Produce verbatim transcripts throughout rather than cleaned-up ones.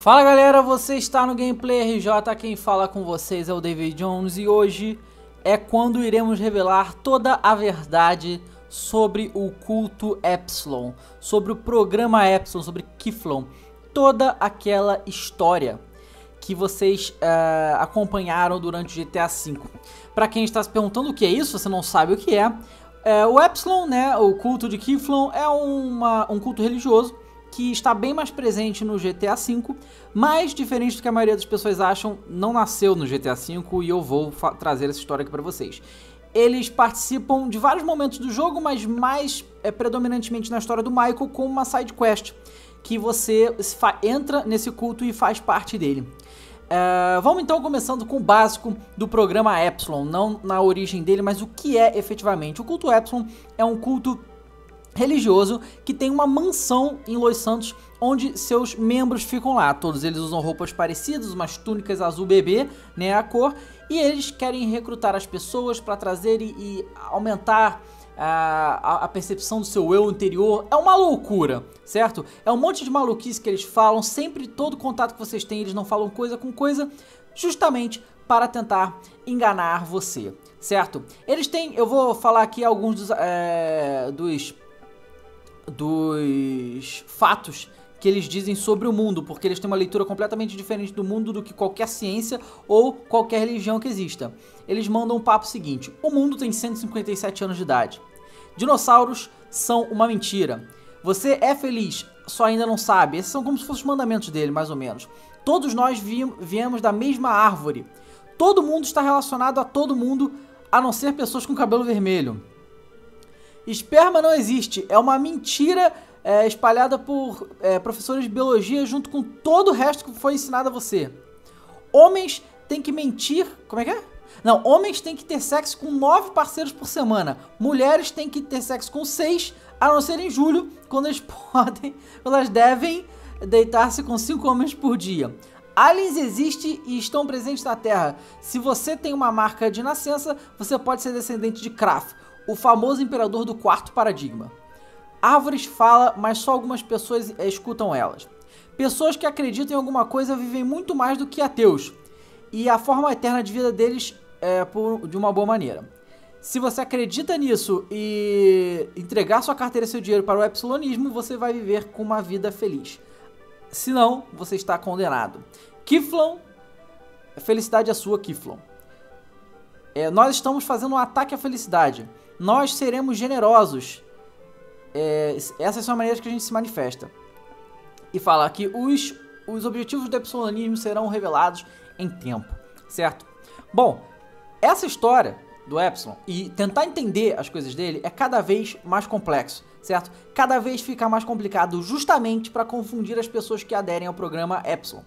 Fala galera, você está no Gameplay R J, quem fala com vocês é o David Jones e hoje é quando iremos revelar toda a verdade sobre o culto Epsilon, sobre o programa Epsilon, sobre Qflon, toda aquela história que vocês uh, acompanharam durante o G T A cinco. Para quem está se perguntando o que é isso, você não sabe o que é, uh, o Epsilon, né, o culto de Qflon, é uma, um culto religioso que está bem mais presente no G T A cinco, mas diferente do que a maioria das pessoas acham, não nasceu no G T A cinco e eu vou trazer essa história aqui para vocês. Eles participam de vários momentos do jogo, mas mais é, predominantemente na história do Michael, como uma side quest, que você entra nesse culto e faz parte dele. Uh, vamos então começando com o básico do programa Epsilon, não na origem dele, mas o que é efetivamente. O culto Epsilon é um culto religioso que tem uma mansão em Los Santos, onde seus membros ficam lá. Todos eles usam roupas parecidas, umas túnicas azul bebê, né, a cor, e eles querem recrutar as pessoas para trazer e, e aumentar a, a, a percepção do seu eu interior. É uma loucura, certo? É um monte de maluquice que eles falam, sempre todo contato que vocês têm, eles não falam coisa com coisa, justamente para tentar enganar você, certo? Eles têm, eu vou falar aqui alguns dos, é, dos dos fatos que eles dizem sobre o mundo, porque eles têm uma leitura completamente diferente do mundo do que qualquer ciência ou qualquer religião que exista. Eles mandam um papo seguinte: o mundo tem cento e cinquenta e sete anos de idade. Dinossauros são uma mentira. Você é feliz, só ainda não sabe. Esses são como se fossem os mandamentos dele, mais ou menos. Todos nós vi viemos da mesma árvore. Todo mundo está relacionado a todo mundo, a não ser pessoas com cabelo vermelho. Esperma não existe, é uma mentira é, espalhada por é, professores de biologia junto com todo o resto que foi ensinado a você. Homens têm que mentir... Como é que é? Não, homens têm que ter sexo com nove parceiros por semana. Mulheres têm que ter sexo com seis, a não ser em julho, quando eles podem, quando elas devem deitar-se com cinco homens por dia. Aliens existem e estão presentes na Terra. Se você tem uma marca de nascença, você pode ser descendente de Kraf, o famoso imperador do quarto paradigma. Árvores falam, mas só algumas pessoas escutam elas. Pessoas que acreditam em alguma coisa vivem muito mais do que ateus, e a forma eterna de vida deles é por, de uma boa maneira. Se você acredita nisso e entregar sua carteira e seu dinheiro para o epsilonismo, você vai viver com uma vida feliz. Se não, você está condenado. Qflon, felicidade é sua, Qflon. É, nós estamos fazendo um ataque à felicidade. Nós seremos generosos. É, essas são as maneiras que a gente se manifesta. E fala que os, os objetivos do epsilonismo serão revelados em tempo, certo? Bom, essa história do Epsilon e tentar entender as coisas dele é cada vez mais complexo, certo? Cada vez fica mais complicado justamente para confundir as pessoas que aderem ao programa Epsilon.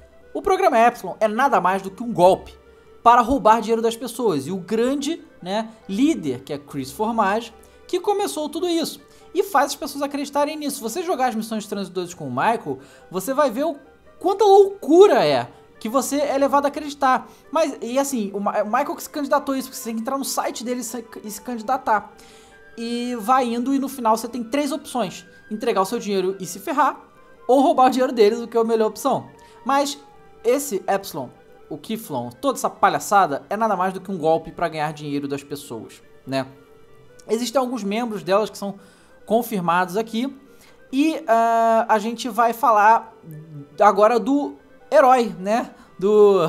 O programa Epsilon é nada mais do que um golpe para roubar dinheiro das pessoas. E o grande, né, líder, que é Chris Formage, que começou tudo isso. E faz as pessoas acreditarem nisso. Se você jogar as missões de Transitores com o Michael, você vai ver o quanta loucura é que você é levado a acreditar. Mas, e assim, o Michael que se candidatou a isso, porque você tem que entrar no site dele e se candidatar. E vai indo e no final você tem três opções: entregar o seu dinheiro e se ferrar, ou roubar o dinheiro deles, o que é a melhor opção. Mas esse Epsilon, o Qflon, toda essa palhaçada é nada mais do que um golpe para ganhar dinheiro das pessoas, né? Existem alguns membros delas que são confirmados aqui e uh, a gente vai falar agora do herói, né? Do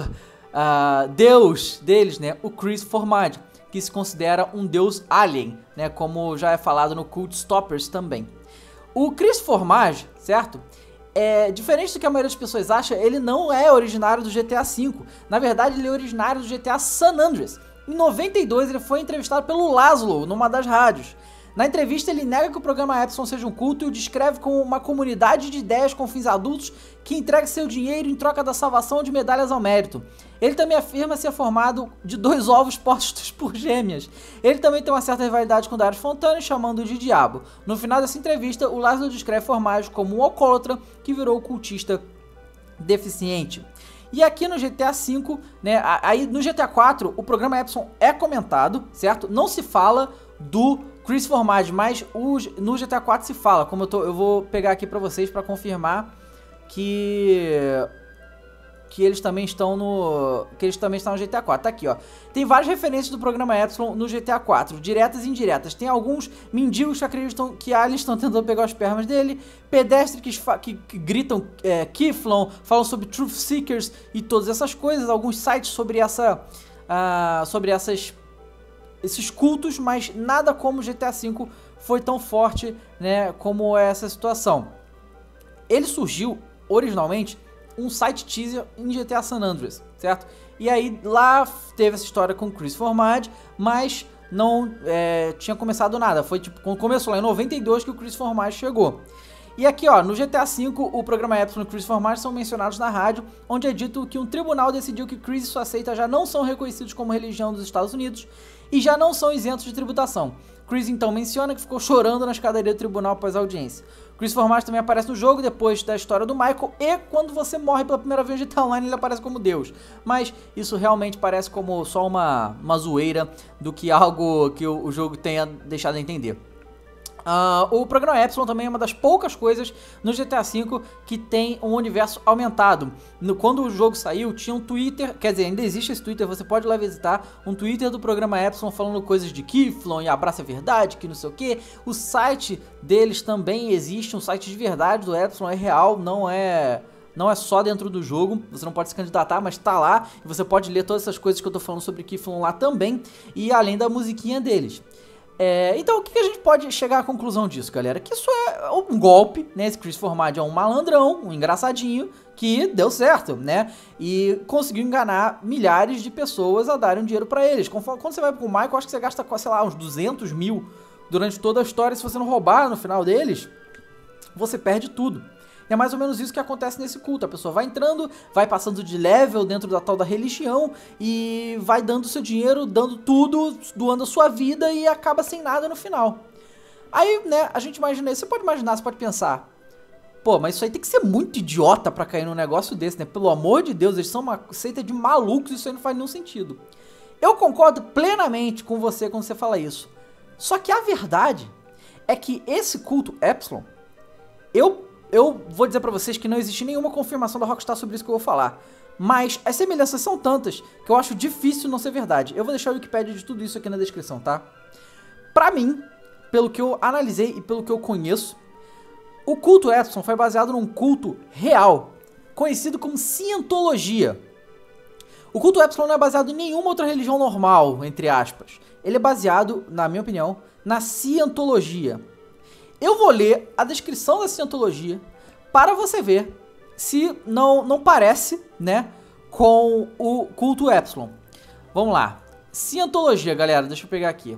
uh, deus deles, né? O Chris Formage, que se considera um deus alien, né? Como já é falado no Cult Stoppers também. O Chris Formage, certo? É, diferente do que a maioria das pessoas acha, ele não é originário do G T A cinco. Na verdade, ele é originário do G T A San Andreas. Em noventa e dois, ele foi entrevistado pelo Laszlo, numa das rádios. Na entrevista, ele nega que o programa Epsilon seja um culto e o descreve como uma comunidade de ideias com fins adultos que entrega seu dinheiro em troca da salvação de medalhas ao mérito. Ele também afirma ser formado de dois ovos postos por gêmeas. Ele também tem uma certa rivalidade com Darius Fontana, chamando-o de diabo. No final dessa entrevista, o Laszlo descreve Formage como um alcoólatra que virou cultista deficiente. E aqui no G T A cinco, né, aí no G T A quatro, o programa Epsilon é comentado, certo? Não se fala do Chris Formage, mas o, no G T A quatro se fala, como eu, tô, eu vou pegar aqui pra vocês pra confirmar que que eles também estão no que eles também estão no G T A quatro. Tá aqui, ó. Tem várias referências do programa Epsilon no G T A quatro, diretas e indiretas. Tem alguns mendigos que acreditam que aliens estão tentando pegar os pernas dele, pedestres que, que, que gritam é, Kiflon, falam sobre Truth Seekers e todas essas coisas, alguns sites sobre essa uh, sobre essas esses cultos, mas nada como o G T A cinco foi tão forte, né, como essa situação. Ele surgiu originalmente um site teaser em G T A San Andreas, certo? E aí lá teve essa história com Chris Formaggio, mas não é, tinha começado nada. Foi tipo, quando começou lá em noventa e dois que o Chris Formaggio chegou. E aqui, ó, no G T A cinco, o programa Epsilon e Chris Formaggio são mencionados na rádio, onde é dito que um tribunal decidiu que Chris e sua seita já não são reconhecidos como religião dos Estados Unidos e já não são isentos de tributação. Chris então menciona que ficou chorando na escadaria do tribunal após a audiência. Chris Formaggio também aparece no jogo depois da história do Michael, e quando você morre pela primeira vez no G T A Online ele aparece como Deus. Mas isso realmente parece como só uma, uma zoeira do que algo que o, o jogo tenha deixado a entender. Uh, o programa Epsilon também é uma das poucas coisas no G T A cinco que tem um universo aumentado. No, quando o jogo saiu, tinha um Twitter, quer dizer, ainda existe esse Twitter, você pode ir lá visitar, um Twitter do programa Epsilon falando coisas de Kiflon e abraça a verdade, que não sei o que. O site deles também existe, um site de verdade do Epsilon, é real, não é... Não é só dentro do jogo, você não pode se candidatar, mas tá lá, e você pode ler todas essas coisas que eu tô falando sobre Kiflon lá também, e além da musiquinha deles. É, então, o que a gente pode chegar à conclusão disso, galera? Que isso é um golpe, né? Esse Chris Formaggio é um malandrão, um engraçadinho, que deu certo, né? E conseguiu enganar milhares de pessoas a darem dinheiro pra eles. Quando você vai pro Michael, acho que você gasta, sei lá, uns duzentos mil durante toda a história. Se você não roubar no final deles, você perde tudo. E é mais ou menos isso que acontece nesse culto. A pessoa vai entrando, vai passando de level dentro da tal da religião e vai dando seu dinheiro, dando tudo, doando a sua vida e acaba sem nada no final. Aí, né, a gente imagina, você pode imaginar, você pode pensar, pô, mas isso aí tem que ser muito idiota pra cair num negócio desse, né? Pelo amor de Deus, eles são uma seita de malucos, isso aí não faz nenhum sentido. Eu concordo plenamente com você quando você fala isso. Só que a verdade é que esse culto Epsilon, eu... Eu vou dizer pra vocês que não existe nenhuma confirmação da Rockstar sobre isso que eu vou falar. Mas as semelhanças são tantas que eu acho difícil não ser verdade. Eu vou deixar o Wikipedia de tudo isso aqui na descrição, tá? Pra mim, pelo que eu analisei e pelo que eu conheço, o culto Epsilon foi baseado num culto real, conhecido como Cientologia. O culto Epsilon não é baseado em nenhuma outra religião normal, entre aspas. Ele é baseado, na minha opinião, na Cientologia. Eu vou ler a descrição da Cientologia para você ver se não, não parece, né, com o culto Epsilon. Vamos lá. Cientologia, galera, deixa eu pegar aqui.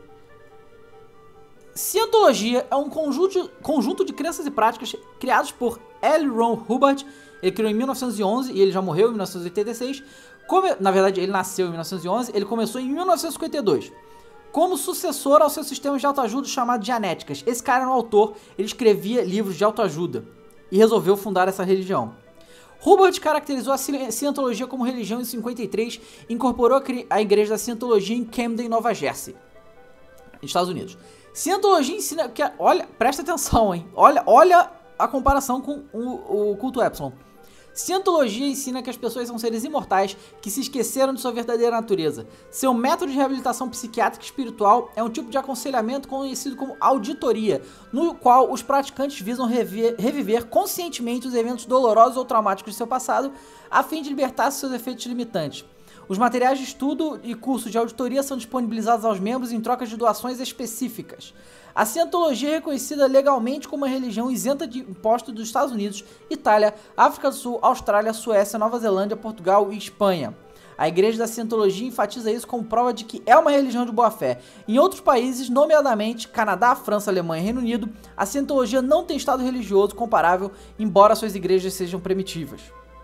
Cientologia é um conjunto, conjunto de crenças e práticas criados por L. Ron Hubbard. Ele criou em mil novecentos e onze e ele já morreu em mil novecentos e oitenta e seis. Come... Na verdade, ele nasceu em mil novecentos e onze, ele começou em mil novecentos e cinquenta e dois. Como sucessor ao seu sistema de autoajuda chamado Dianéticas. Esse cara era um autor, ele escrevia livros de autoajuda e resolveu fundar essa religião. Hubbard caracterizou a Cientologia como religião em cinquenta e três e incorporou a igreja da Cientologia em Camden, Nova Jersey, Estados Unidos. Cientologia ensina que, olha, presta atenção, hein? Olha, olha a comparação com o, o culto Epsilon. Cientologia ensina que as pessoas são seres imortais que se esqueceram de sua verdadeira natureza. Seu método de reabilitação psiquiátrica e espiritual é um tipo de aconselhamento conhecido como auditoria, no qual os praticantes visam reviver, reviver conscientemente os eventos dolorosos ou traumáticos de seu passado, a fim de libertar-se de seus efeitos limitantes. Os materiais de estudo e cursos de auditoria são disponibilizados aos membros em troca de doações específicas. A Cientologia é reconhecida legalmente como uma religião isenta de impostos dos Estados Unidos, Itália, África do Sul, Austrália, Suécia, Nova Zelândia, Portugal e Espanha. A igreja da Cientologia enfatiza isso como prova de que é uma religião de boa-fé. Em outros países, nomeadamente Canadá, França, Alemanha e Reino Unido, a Cientologia não tem estado religioso comparável, embora suas igrejas sejam primitivas.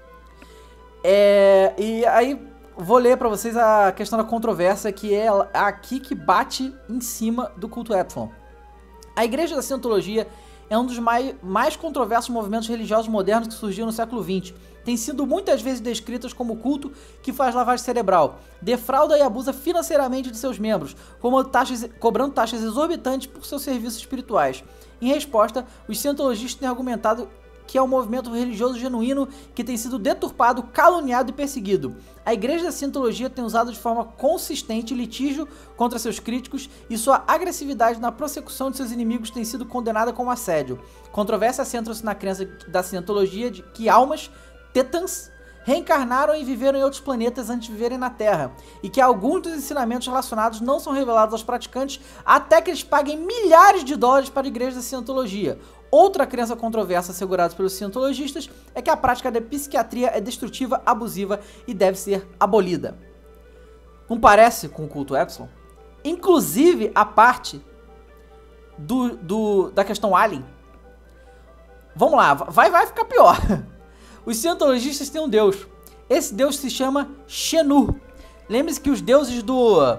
É... E aí... Vou ler pra vocês a questão da controvérsia, que é aqui que bate em cima do culto Epsilon. A igreja da Cientologia é um dos mais, mais controversos movimentos religiosos modernos que surgiu no século vinte. Tem sido muitas vezes descritas como culto que faz lavagem cerebral, defrauda e abusa financeiramente de seus membros, como taxas, cobrando taxas exorbitantes por seus serviços espirituais. Em resposta, os cientologistas têm argumentado que é um movimento religioso genuíno que tem sido deturpado, caluniado e perseguido. A Igreja da Cientologia tem usado de forma consistente litígio contra seus críticos e sua agressividade na prossecução de seus inimigos tem sido condenada como assédio. Controvérsias centram-se na crença da Cientologia de que almas, tetãs, reencarnaram e viveram em outros planetas antes de viverem na Terra, e que alguns dos ensinamentos relacionados não são revelados aos praticantes até que eles paguem milhares de dólares para a Igreja da Cientologia. Outra crença controversa assegurada pelos cientologistas é que a prática da psiquiatria é destrutiva, abusiva e deve ser abolida. Não parece com o culto Epsilon? Inclusive a parte do, do, da questão alien. Vamos lá, vai, vai ficar pior. Os cientologistas têm um deus. Esse deus se chama Xenu. Lembre-se que os deuses do... Uh,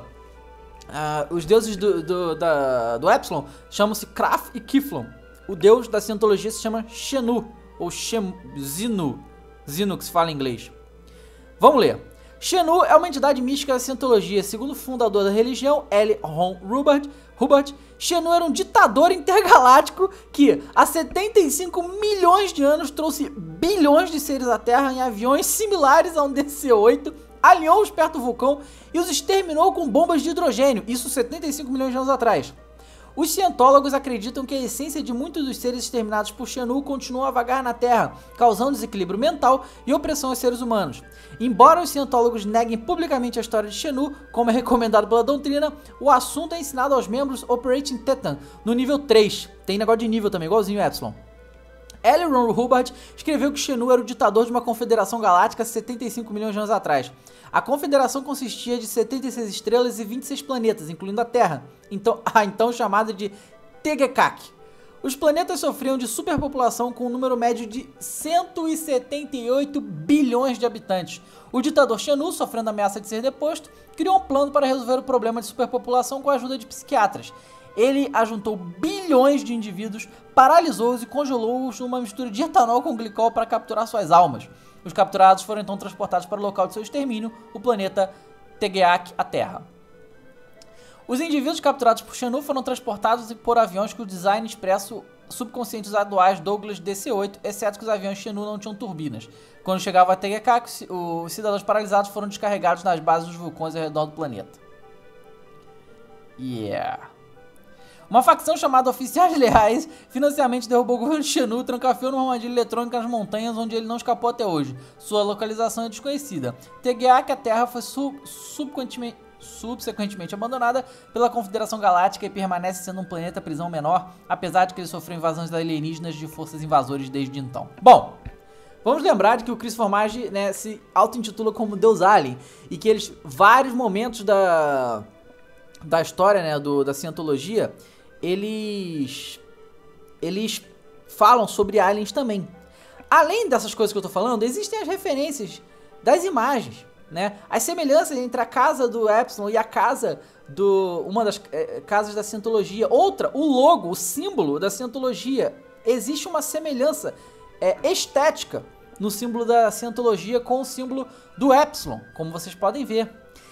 os deuses do, do, da, do Epsilon chamam-se Kraph e Kiflon. O deus da cientologia se chama Xenu, ou Shem, Zinu. Zinu que se fala em inglês. Vamos ler. Xenu é uma entidade mística da cientologia. Segundo o fundador da religião, L. Ron Hubbard, Hubbard, Xenu era um ditador intergaláctico que, há setenta e cinco milhões de anos, trouxe bilhões de seres à Terra em aviões similares a um D C oito, alinhou-os perto do vulcão e os exterminou com bombas de hidrogênio, isso setenta e cinco milhões de anos atrás. Os cientólogos acreditam que a essência de muitos dos seres exterminados por Xenu continua a vagar na Terra, causando desequilíbrio mental e opressão aos seres humanos. Embora os cientólogos neguem publicamente a história de Xenu, como é recomendado pela doutrina, o assunto é ensinado aos membros Operating Titan, no nível três. Tem negócio de nível também, igualzinho o Epsilon. L. Ron Hubbard escreveu que Xenu era o ditador de uma confederação galáctica setenta e cinco milhões de anos atrás. A confederação consistia de setenta e seis estrelas e vinte e seis planetas, incluindo a Terra, então, a então chamada de Tegekak. Os planetas sofriam de superpopulação com um número médio de cento e setenta e oito bilhões de habitantes. O ditador Xenu, sofrendo ameaça de ser deposto, criou um plano para resolver o problema de superpopulação com a ajuda de psiquiatras. Ele ajuntou bilhões de indivíduos, paralisou-os e congelou-os numa mistura de etanol com glicol para capturar suas almas. Os capturados foram então transportados para o local de seu extermínio, o planeta Tegekak, a Terra. Os indivíduos capturados por Xenu foram transportados por aviões com o design expresso subconscientes atuais Douglas D C oito, exceto que os aviões Xenu não tinham turbinas. Quando chegavam a Tegekak, os cidadãos paralisados foram descarregados nas bases dos vulcões ao redor do planeta. Yeah. Uma facção chamada Oficiais Leais financialmente derrubou o governo de Xenu, trancafiou numa armadilha eletrônica nas montanhas, onde ele não escapou até hoje. Sua localização é desconhecida. Tegekak, a Terra, foi sub subsequentemente, subsequentemente abandonada pela Confederação Galáctica e permanece sendo um planeta prisão menor, apesar de que ele sofreu invasões alienígenas de forças invasoras desde então. Bom, vamos lembrar de que o Chris Formage, né, se auto-intitula como Deus Alien, e que eles, vários momentos da, da história, né, do, da cientologia, eles, eles falam sobre aliens também. Além dessas coisas que eu tô falando, existem as referências das imagens, né? As semelhanças entre a casa do Epsilon e a casa do... uma das é, casas da cientologia. Outra, o logo, o símbolo da cientologia. Existe uma semelhança é, estética no símbolo da cientologia com o símbolo do Epsilon, como vocês podem ver.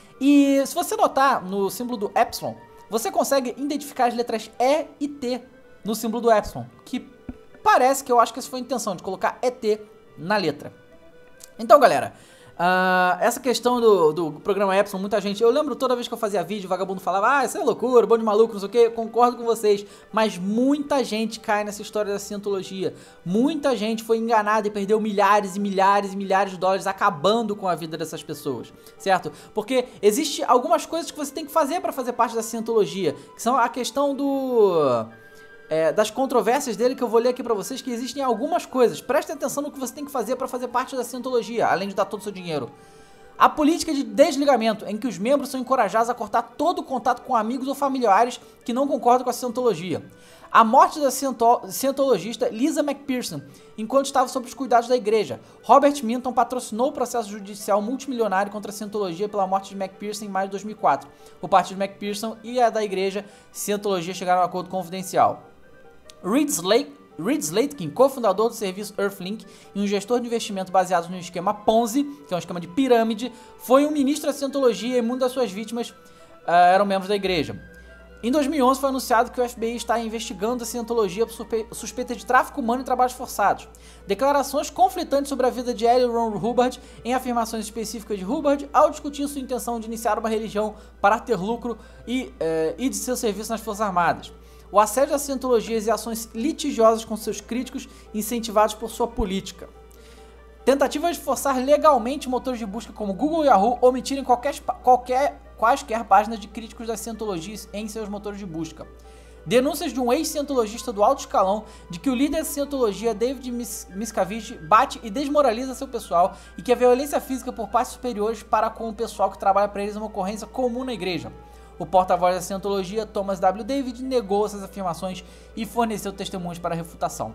E se você notar no símbolo do Epsilon, você consegue identificar as letras E e T no símbolo do Epsilon, que parece que eu acho que essa foi a intenção, de colocar E T na letra. Então, galera, uh, essa questão do, do programa Epsilon, muita gente... Eu lembro toda vez que eu fazia vídeo, o vagabundo falava, ah, isso é loucura, bando de maluco, não sei o que, eu concordo com vocês, mas muita gente cai nessa história da cientologia. Muita gente foi enganada e perdeu milhares e milhares e milhares de dólares acabando com a vida dessas pessoas, certo? Porque existe algumas coisas que você tem que fazer para fazer parte da cientologia, que são a questão do... É, das controvérsias dele, que eu vou ler aqui pra vocês, que existem algumas coisas. Prestem atenção no que você tem que fazer pra fazer parte da cientologia, além de dar todo o seu dinheiro. A política de desligamento, em que os membros são encorajados a cortar todo o contato com amigos ou familiares que não concordam com a cientologia. A morte da cientologista Lisa McPherson, enquanto estava sob os cuidados da igreja. Robert Minton patrocinou o processo judicial multimilionário contra a cientologia pela morte de McPherson em maio de dois mil e quatro. O partido McPherson e a da igreja Cientologia chegaram a um acordo confidencial. Reed Slate, Reed Slatkin, cofundador do serviço Earthlink e um gestor de investimento baseado no esquema Ponzi, que é um esquema de pirâmide, foi um ministro da cientologia e muitas das suas vítimas uh, eram membros da igreja. Em dois mil e onze foi anunciado que o F B I está investigando a Scientologia por suspeita de tráfico humano e trabalhos forçados. Declarações conflitantes sobre a vida de L. Ron Hubbard em afirmações específicas de Hubbard ao discutir sua intenção de iniciar uma religião para ter lucro e, eh, e de seu serviço nas Forças Armadas. O assédio à Scientologia e ações litigiosas com seus críticos incentivados por sua política. Tentativas de forçar legalmente motores de busca como Google e Yahoo omitirem qualquer, qualquer, quaisquer páginas de críticos da Scientologia em seus motores de busca. Denúncias de um ex-cientologista do alto escalão de que o líder da Scientologia, David Miscavige, bate e desmoraliza seu pessoal e que a violência física por partes superiores para com o pessoal que trabalha para eles é uma ocorrência comum na igreja. O porta-voz da Scientologia, Thomas W. David, negou essas afirmações e forneceu testemunhos para a refutação.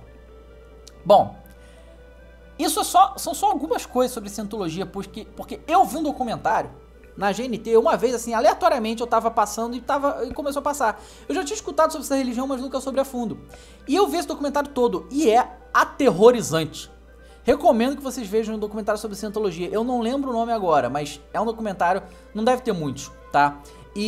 Bom, isso é só, são só algumas coisas sobre Scientologia, porque, porque eu vi um documentário na G N T, uma vez assim, aleatoriamente eu tava passando e, tava, e começou a passar. Eu já tinha escutado sobre essa religião, mas nunca sobre a fundo. E eu vi esse documentário todo, e é aterrorizante. Recomendo que vocês vejam um documentário sobre Scientologia. Eu não lembro o nome agora, mas é um documentário, não deve ter muitos, tá?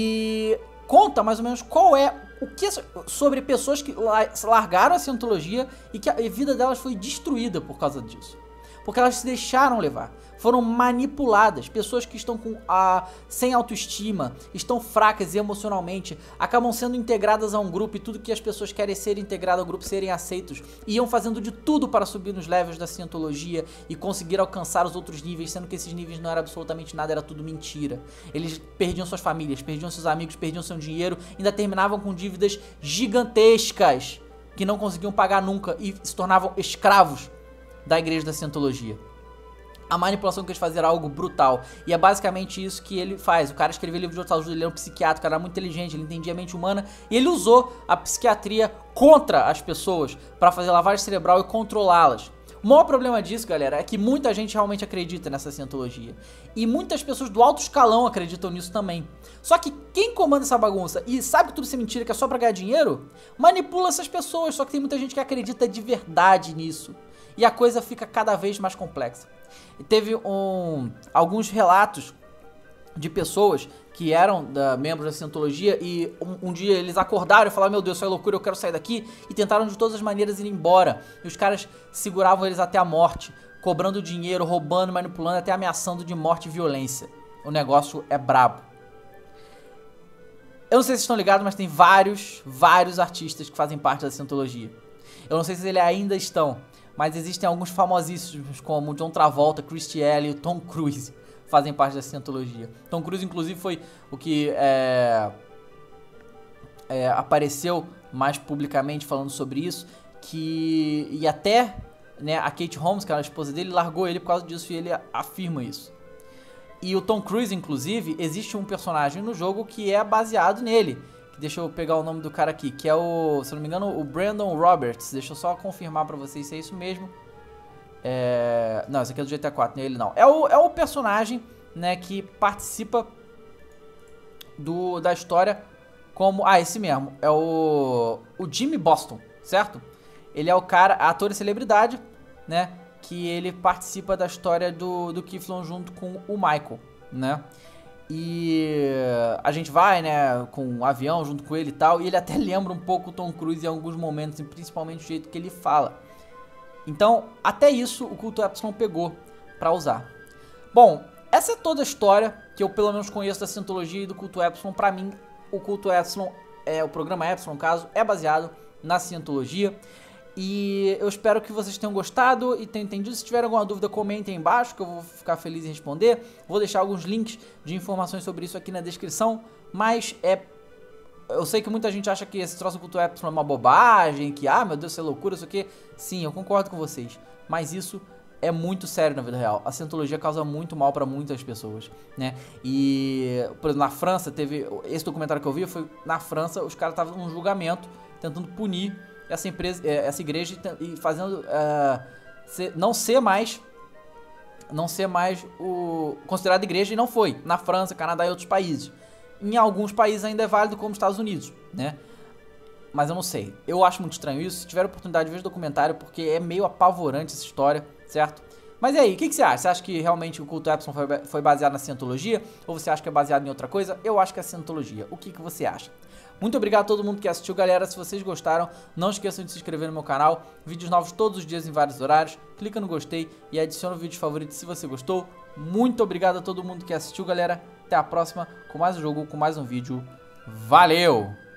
E conta mais ou menos qual é, o que sobre pessoas que largaram a Scientologia e que a vida delas foi destruída por causa disso. Porque elas se deixaram levar, foram manipuladas. Pessoas que estão com a, sem autoestima, estão fracas emocionalmente, acabam sendo integradas a um grupo e tudo que as pessoas querem ser integradas ao grupo, serem aceitos. Iam fazendo de tudo para subir nos levels da Scientologia e conseguir alcançar os outros níveis, sendo que esses níveis não era absolutamente nada, era tudo mentira. Eles perdiam suas famílias, perdiam seus amigos, perdiam seu dinheiro, ainda terminavam com dívidas gigantescas que não conseguiam pagar nunca e se tornavam escravos da igreja da Scientologia. A manipulação que eles faziam era algo brutal. E é basicamente isso que ele faz. O cara escreveu livro de autoajuda, ele era um psiquiatra, o cara era muito inteligente, ele entendia a mente humana. E ele usou a psiquiatria contra as pessoas para fazer lavagem cerebral e controlá-las. O maior problema disso, galera, é que muita gente realmente acredita nessa Scientologia. E muitas pessoas do alto escalão acreditam nisso também. Só que quem comanda essa bagunça e sabe que tudo isso é mentira, que é só pra ganhar dinheiro, manipula essas pessoas. Só que tem muita gente que acredita de verdade nisso. E a coisa fica cada vez mais complexa. E teve um, alguns relatos de pessoas que eram da, membros da Scientologia e um, um dia eles acordaram e falaram: meu Deus, isso é loucura, eu quero sair daqui. E tentaram de todas as maneiras ir embora. E os caras seguravam eles até a morte, cobrando dinheiro, roubando, manipulando, até ameaçando de morte e violência. O negócio é brabo. Eu não sei se vocês estão ligados, mas tem vários, vários artistas que fazem parte da Scientologia. Eu não sei se eles ainda estão, mas existem alguns famosíssimos como John Travolta, Christy Alley e Tom Cruise fazem parte da Scientologia. Tom Cruise, inclusive, foi o que é, é, apareceu mais publicamente falando sobre isso, que e até, né, a Kate Holmes, que era a esposa dele, largou ele por causa disso e ele afirma isso. E o Tom Cruise, inclusive, existe um personagem no jogo que é baseado nele. Deixa eu pegar o nome do cara aqui, que é o, se não me engano, o Brandon Roberts. Deixa eu só confirmar pra vocês se é isso mesmo. É... Não, esse aqui é do G T A quatro, não é ele não. É o, é o personagem, né, que participa do, da história como... Ah, esse mesmo. É o, o Jimmy Boston, certo? Ele é o cara, ator e celebridade, né, que ele participa da história do, do Kiflon junto com o Michael, né? E a gente vai, né, com um avião junto com ele e tal, e ele até lembra um pouco o Tom Cruise em alguns momentos, principalmente o jeito que ele fala. Então, até isso o Culto Epsilon pegou pra usar. Bom, essa é toda a história que eu pelo menos conheço da Scientologia e do Culto Epsilon. Pra mim, o Culto Epsilon, é, o programa Epsilon, no caso, é baseado na Scientologia. E eu espero que vocês tenham gostado e tenham entendido. Se tiver alguma dúvida, comentem aí embaixo, que eu vou ficar feliz em responder. Vou deixar alguns links de informações sobre isso aqui na descrição. Mas é... eu sei que muita gente acha que esse troço do Culto Epsilon é uma bobagem, que, ah, meu Deus, isso é loucura, isso aqui. Sim, eu concordo com vocês. Mas isso é muito sério na vida real. A Scientologia causa muito mal pra muitas pessoas, né? E, por exemplo, na França, teve... esse documentário que eu vi foi na França, os caras estavam num julgamento, tentando punir essa empresa, essa igreja e fazendo uh, ser, não ser mais não ser mais o considerado igreja, e não foi na França, Canadá e outros países. Em alguns países ainda é válido, como os Estados Unidos, né? Mas eu não sei, eu acho muito estranho isso. Se tiver oportunidade, veja o documentário, porque é meio apavorante essa história, certo? Mas e aí, o que, que você acha? Você acha que realmente o culto Epson foi, foi baseado na cientologia? Ou você acha que é baseado em outra coisa? Eu acho que é cientologia. O que, que você acha? Muito obrigado a todo mundo que assistiu, galera. Se vocês gostaram, não esqueçam de se inscrever no meu canal. Vídeos novos todos os dias em vários horários. Clica no gostei e adiciona o vídeo favorito se você gostou. Muito obrigado a todo mundo que assistiu, galera. Até a próxima com mais um jogo, com mais um vídeo. Valeu!